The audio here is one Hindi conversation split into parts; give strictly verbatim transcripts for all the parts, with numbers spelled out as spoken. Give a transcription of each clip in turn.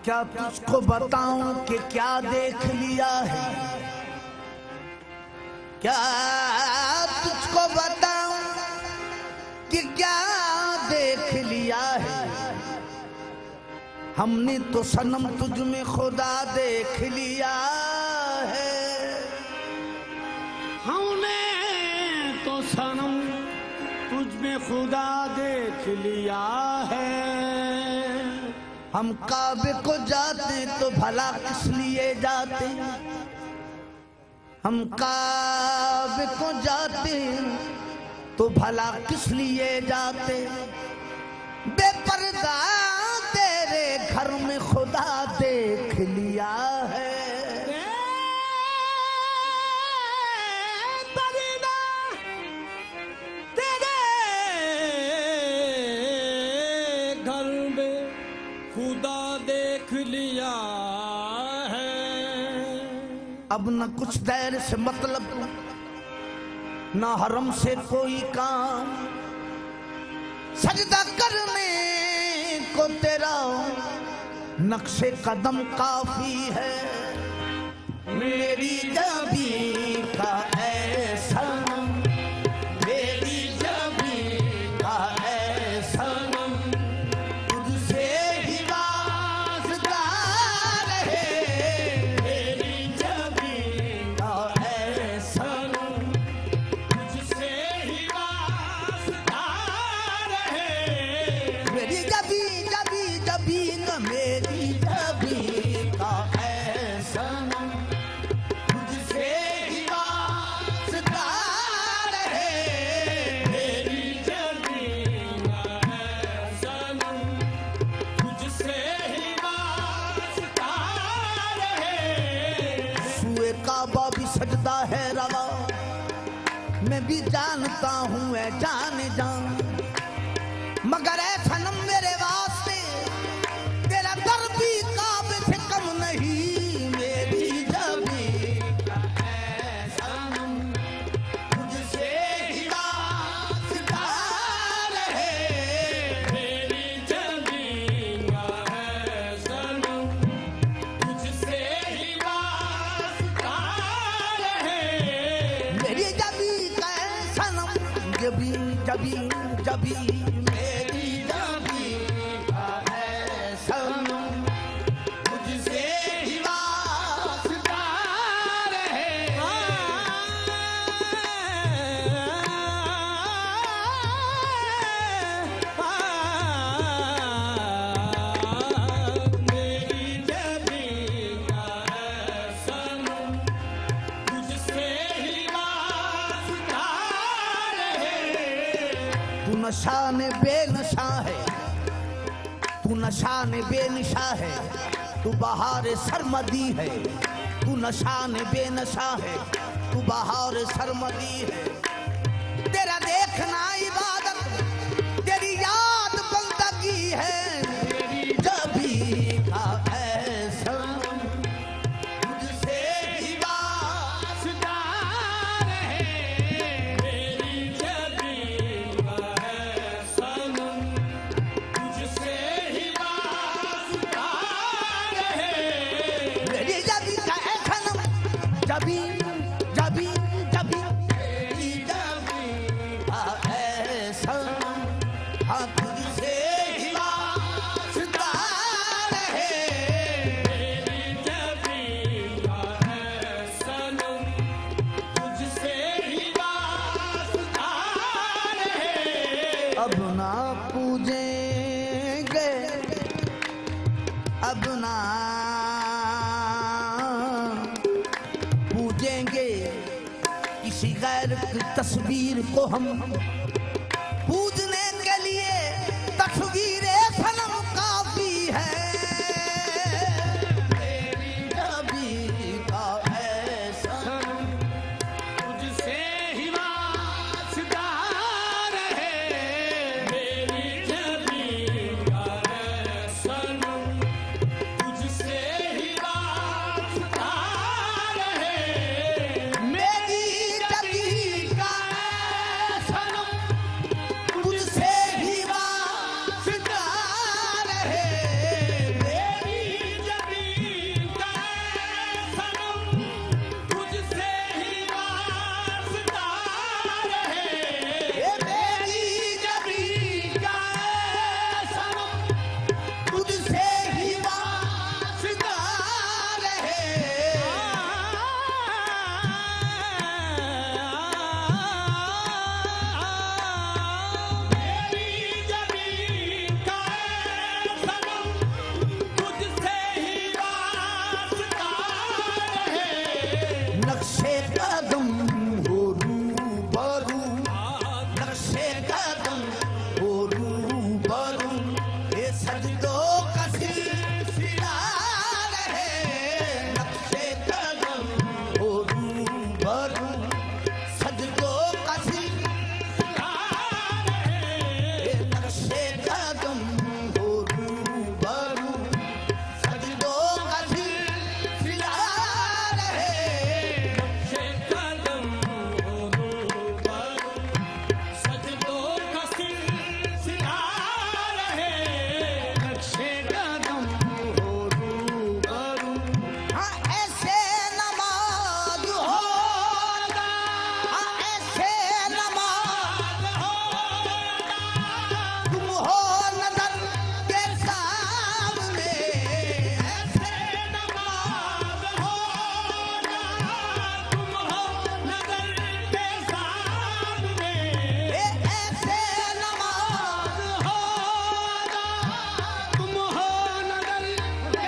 क्या तुझको बताऊं कि क्या देख लिया है, क्या तुझको बताऊं कि क्या देख लिया है। हमने तो सनम तुझ में खुदा देख लिया है, हमने तो सनम तुझ में खुदा देख लिया है। हम काबे को जाते तो भला किस लिए जाते, हम काबे को जाते तो भला किस लिए जाते। बेपर्दा तेरे घर में खुदा देख लिया है। अब न कुछ देर से मतलब न हरम से कोई काम, सजदा करने को तेरा नक्शे कदम काफी है। मेरी जबी का ऐसा मेरी जबी का ऐसा तुझसे ही वास्ता रहे। मेरी जबी का ऐसा तुझसे ही वास्ता रहे। मेरी जबी जबी जबी न मेरी जबी का ऐसा तुझसे ही वास्ता रहे। मेरी जबी का ऐसा तुझसे ही वास्ता रहे। सुए काबा भी सजदा है रवा, मैं भी जानता हूँ ऐ जान जान, मगर ऐ सनम मेरे वास्ते तेरा दर भी काबे से कम नहीं। मेरी जबी का ऐसा तुझसे ही वास्ता रहे। मेरी जबी का ऐसा तुझसे ही वास्ता रहे। मेरी जबी का ऐसा जबी जबी जबी मेरी जबी का ऐसा तुझसे ही वास्ता रहे। मेरी जबी का ऐसा तुझसे ही वास्ता रहे। तू नशा ने बेनशा है, तू नशा ने बेनशा है, तू बहार सरमदी है। तू नशा ने बेनशा है, तू बहार सरमदी है। तेरा देखना इबादत, तेरी याद बंदगी है। मेरी जबी का ऐसा तुझसे ही वास्ता रहे। मेरी जबी का ऐसा तुझसे ही वास्ता रहे। मेरी जबी का ऐसा जबी जबी जबी मेरी जबी का ऐसा हाँ तुझसे ही वास्ता रहे। मेरी जबी का ऐसा तुझसे ही वास्ता रहे। अब ना पूजेंगे, अब ना पूजेंगे किसी गैर की तस्वीर को हम। पूजने के लिए तस्वीर सनम काफी है। मेरी जबी का ऐसा तुझसे ही वास्ता रहे। मेरी जबी का ऐसा तुझसे ही वास्ता रहे। मेरी जबी का ऐसा नक्शे कदम हो रूबरू, नक्शे कदम हो रूबरू, ये सजदों का सिलसिला रहे। नक्शे कदम हो रूबरू, सजदों का सिलसिला रहे। ये नक्शे कदम हो रूबरू, सजदों का सिलसिला रहे। हाँ ऐसे नमाज होगा, हाँ ऐसे नमाज होगा, तुम हो नजर के सामने। ऐसे नमाज होगा, तुम हो नजर के सामने। ए ऐसे नमाज होगा, तुम हो नजर के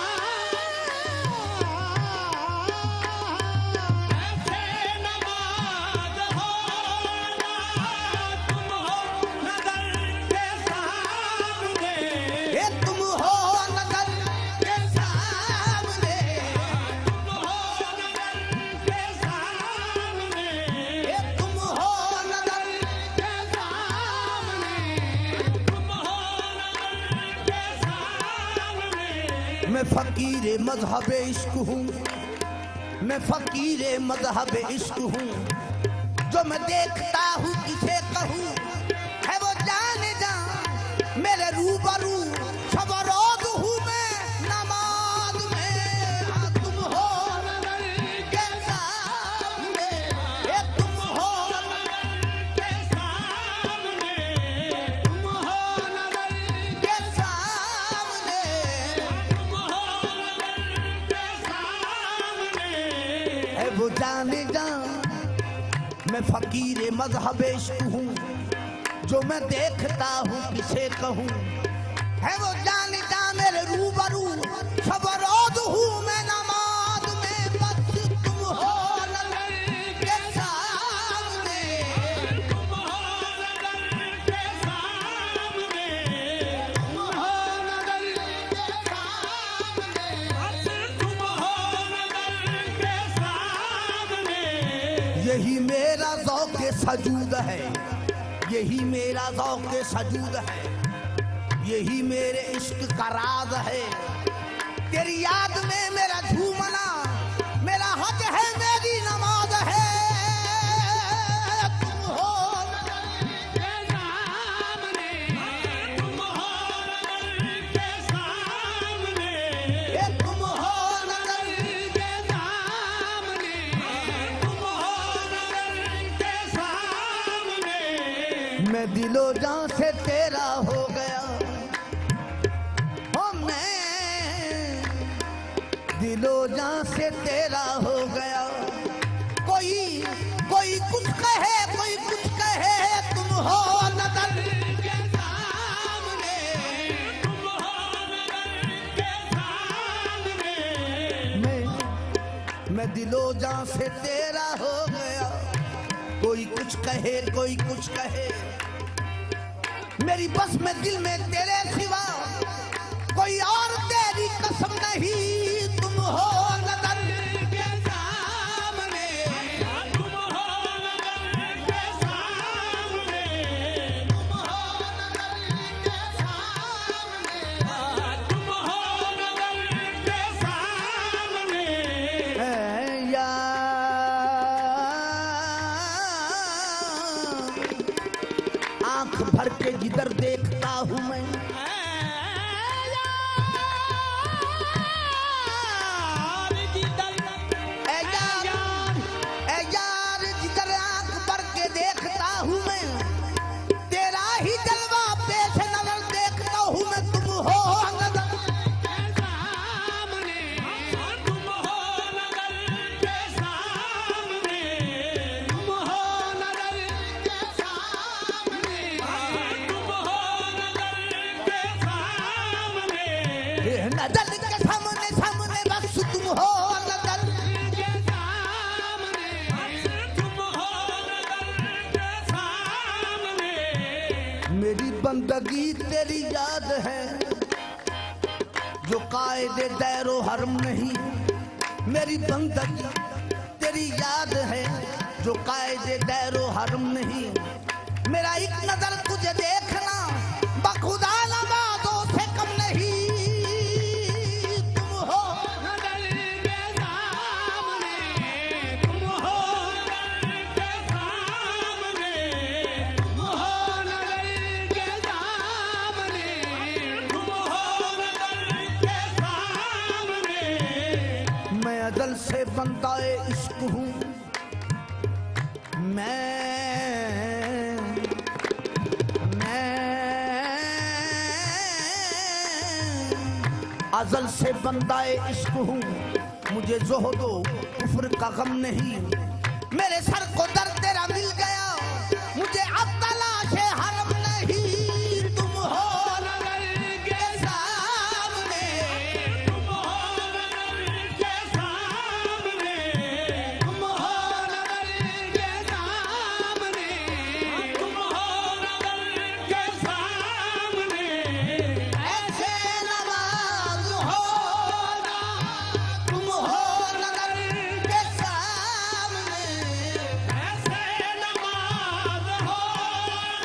ये तुम हो नजर के सामने, तुम हो नजर के सामने, ये तुम हो नजर के सामने, तुम हो नजर के सामने। मैं फकीर मजहब इश्क हूँ, मैं फकीर मजहब इश्क हूँ, जो मैं देखता हूँ किसे कहूँ, है वो जाने जा मेरे रूबरू। सब रोज हूँ मैं नमाज में, हाँ तुम हो नजर के सामने, ये तुम हो नजर के सामने, तुम हो नजर के सामने, तुम हो नजर के सामने। है वो जाने जा मैं फकीर मजहब इश्क हूँ, जो मैं देखता हूँ किसे कहूँ, है वो जानता मेरे रूबरू। सब रोज हूँ मैं नमाज में, बस तुम हो नजर के सामने, तुम हो नजर के सामने, तुम हो नजर के सामने, बस तुम हो नजर के सामने। यही मेरा ज़ौक़ सजूद है, यही मेरा ज़ौक़ सजूद है, यही मेरे इश्क का राज है। तेरी याद में मेरा झूमना, मेरा हज है, मेरी नमाज है। तुम हो नजर के सामने, तुम हो नजर के सामने, ये तुम हो नजर के सामने, तुम हो नजर के सामने। मैं दिलो जान से तेरा हो गया, ओ मैं दिलो जान से तेरा हो गया। कोई कोई कुछ कहे, कोई कुछ कहे, तुम हो नजर के सामने, तुम हो नजर के सामने। मैं मैं दिलो जान से तेरा हो गया। कोई कुछ कहे, कोई कुछ कहे, मेरी बस में दिल में तेरे सिवा कोई और तेरी कसम नहीं। तुम हो नजर के सामने, तुम हो नजर के सामने, तुम हो नजर के सामने, तुम हो नजर के सामने। है यार आंख भर के जिधर देखता हूँ मैं, तुम हो जिंदगी तेरी याद है जो कायदे दैरो हरम नहीं। मेरी बंदगी तेरी याद है जो कायदे दैरो हरम नहीं। मेरा एक नजर तुझे देखना बखुदा नवाजों से कम नहीं। तुम हो नजर के सामने, तुम हो नजर के सामने, तुम हो नजर के सामने, तुम हो नजर के सामने। मैं अजल से बंदाए इश्क हूँ। मैं अज़ल से बंदाए इश्क हूँ। मुझे ज़ोहदो कुफ्र का गम नहीं। मेरे सर को दर्द तेरा मिल गया, मुझे अब तलाशे हरम नहीं। तुम हो नजर के सामने, तुम हो नजर के सामने, तुम हो नजर के सामने, तुम हो नजर के सामने। ऐसे नवाज हो ना, तुम हो नजर के सामने। ऐसे नवाज हो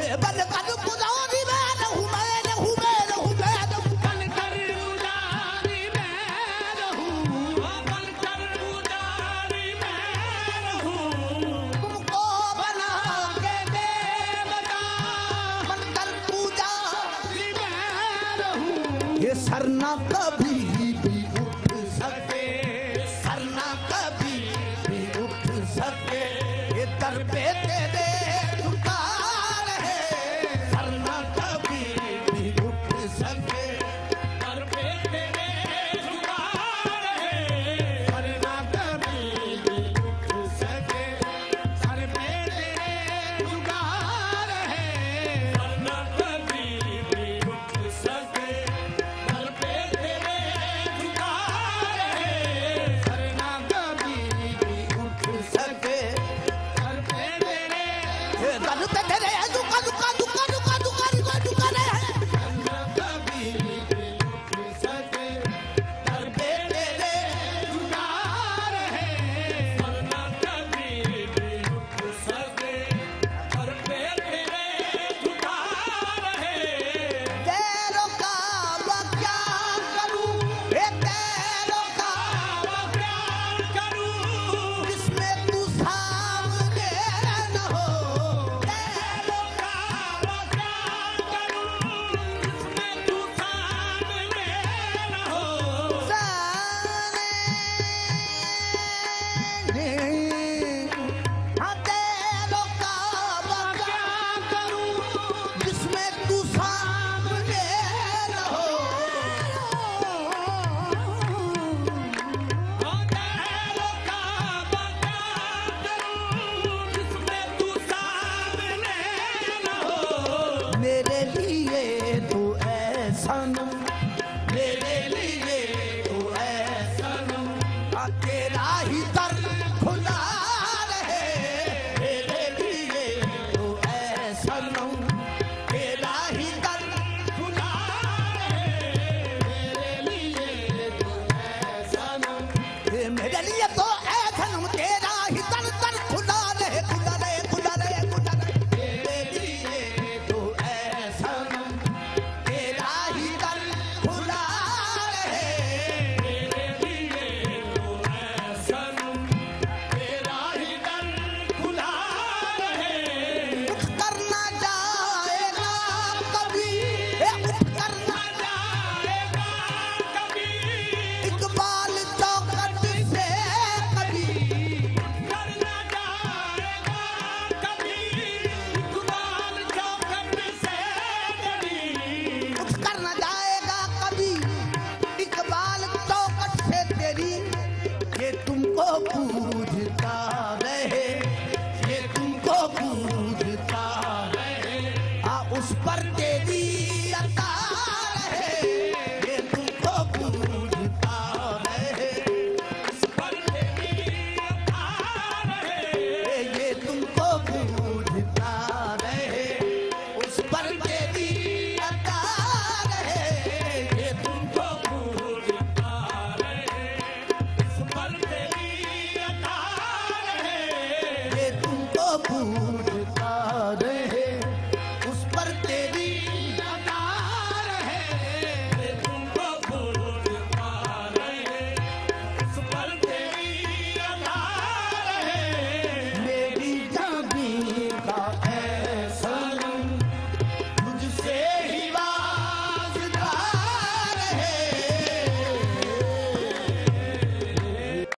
बन कर पुजारी मैं रहूं मैं रहूं मैं रहूं मैं रहूं बन कर पुजारी मैं रहूं बन कर पुजारी मैं रहूं तुमको बना के देवता बन कर पुजारी मैं रहूं ये सरना कभी भी उठ सके सरना कभी भी उठ सके ये दर पे तेरे दुकान है सरना कभी भी उठ सके सर पे तेरे जुगाड़ है सरना कभी भी उठ सके सर पे तेरे जुगाड़ है सरना कभी भी उठ सके सर पे तेरे जुगाड़ है सरना कभी भी उठ सके सर पे तेरे ये दर पे तेरे दुका दुका दुका दुका दुका दुका दुका रे सरना कभी भी उठ सके सर पे तेरे जुगाड़ है सरना कभी भी उठ सके सर पे तेरे जुगाड़ है तेरों का मैं क्या करूं ये तेरों का प्यार करूं जिसमें तू सामने न हो तेरों का प्यार करूं जिसमें तू सामने न हो हाँ तेरों का मैं क्या करूं जिसमें तू सामने न हो तेरों का प्यार करूं जिसमें तू सामने न हो मेरे लिए तू ऐसा न मेरे लिए तू ऐसा न हाँ तेरा ही दर खुला रहे मेरे लिए तू ऐसा न तेरा ही दर खुदा रहे मेरे लिए तू ऐसा न ये मेरे लिए तो ऐसा न तेरा ही दर दर खुला रहे खुला रहे खुला रहे खुला रहे मेरे लिए तू ऐसा न तेरा ही दर खुला रहे मेरे लिए तू ऐसा न तेरा ही दर खुला रहे उठ कर ना जाएगा कभी ए उठ कर ना जाएगा कभी इकबाल चौखट से कभी करना जाएगा कभी इकबाल चौखट से कभी उठ कर ना जाएगा कभी इकबाल चौखट से तेरी ये तुमको पूजता रहे ये तुमको पूजता रहे आ उस पर